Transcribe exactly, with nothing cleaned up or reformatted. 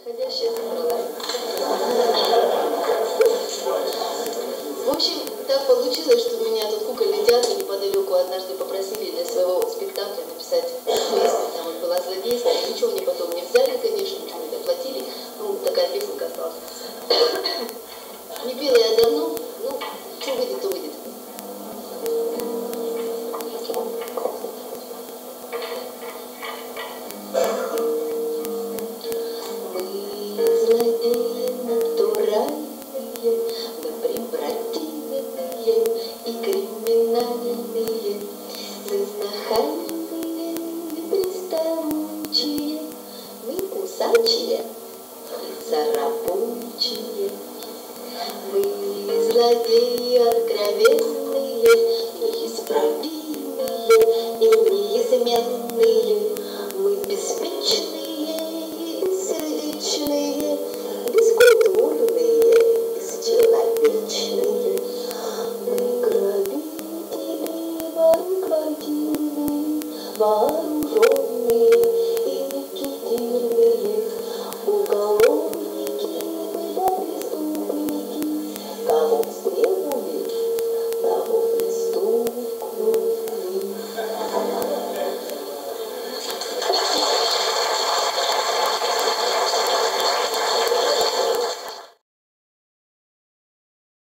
Подходящая собралась. В общем, так получилось, что меня тут кукольный театр неподалеку однажды попросили для своего спектакля написать песню. Там вот была злодейская, ничего мне потом не взяли, конечно, ничего не доплатили. Ну, такая песенка осталась. Не пела я давно, ну, что выйдет, то выйдет. Злодеи натуральные, мы препротивные и криминальные, мы нахальные и приставучие, мы кусачие и царапучие, мы злодеи откровенные, неисправимые и неизменные, мы беспечные, сердечные, бескультурные, бесчеловечные. Мы грабители, воры, квартиры, воры.